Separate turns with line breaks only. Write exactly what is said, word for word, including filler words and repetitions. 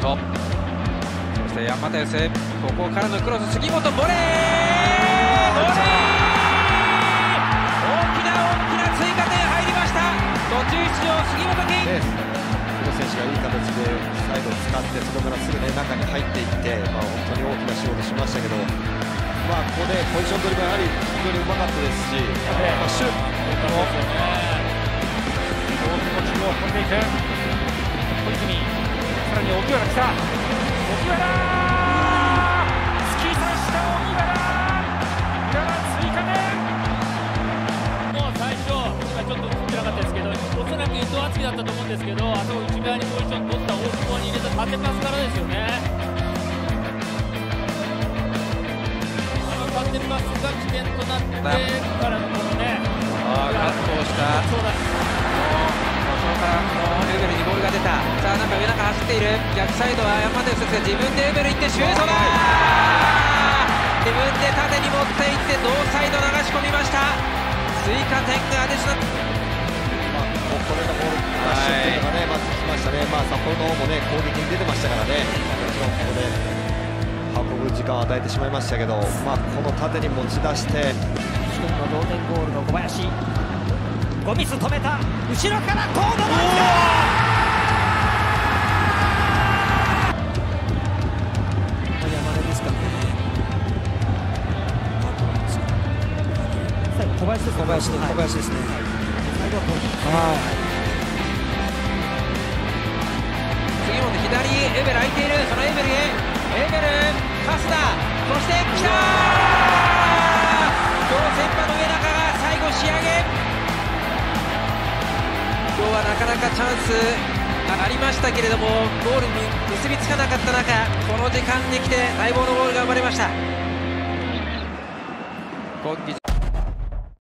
本、そして山田康、ここからのクロス、杉本ボレー、ボレー、大きな大きな追加点入りました。途中出場杉本金、
この選手がいい形でサイドを使ってそこからすぐね中に入っていって、まあ、本当に大きな仕事しましたけど、まあ、ここでポジション取りもやはり非常にうまかったですし、まあ、シュートも
大きな中央を飛んでいく小泉、さらに荻原来た、荻原突き刺した荻原、浦和追加点。
もう最初今ちょっと映ってなかったですけど、おそらく伊藤敦樹だったと思うんですけど、あそこ内側にポジション取った大久保に入れた縦パスからですよね。あの縦パスが起点となってからのこのね、
ああカットをした、
そうだ、
そこからエベルにボールが出た。さあなんか上中走っている、逆サイドは山田康が自分でエベル行ってシュートだ、自分で縦に持っていってノーサイド流し込みました。追加点がアディショナル、
まあ、ここでのボールラッシュっていうのがね、まず来ましたね。まあ、札幌の方もね攻撃に出てましたからね、もちろんここで運ぶ時間を与えてしまいましたけど、まあ、この縦に持ち出して、
自分の同点ゴールの小林、ゴミス止めた、後ろから遠野の山根ですかね。小林です、小林です、小林ですね。はい。
杉本左、エベル空いている、そのエベルへ、エベルパスだ、そして来たー、今日先輩の上中が最後仕上げ。今日はなかなかチャンスありましたけれども、ゴールに結びつかなかった中、この時間に来て待望のゴールが生まれました。今季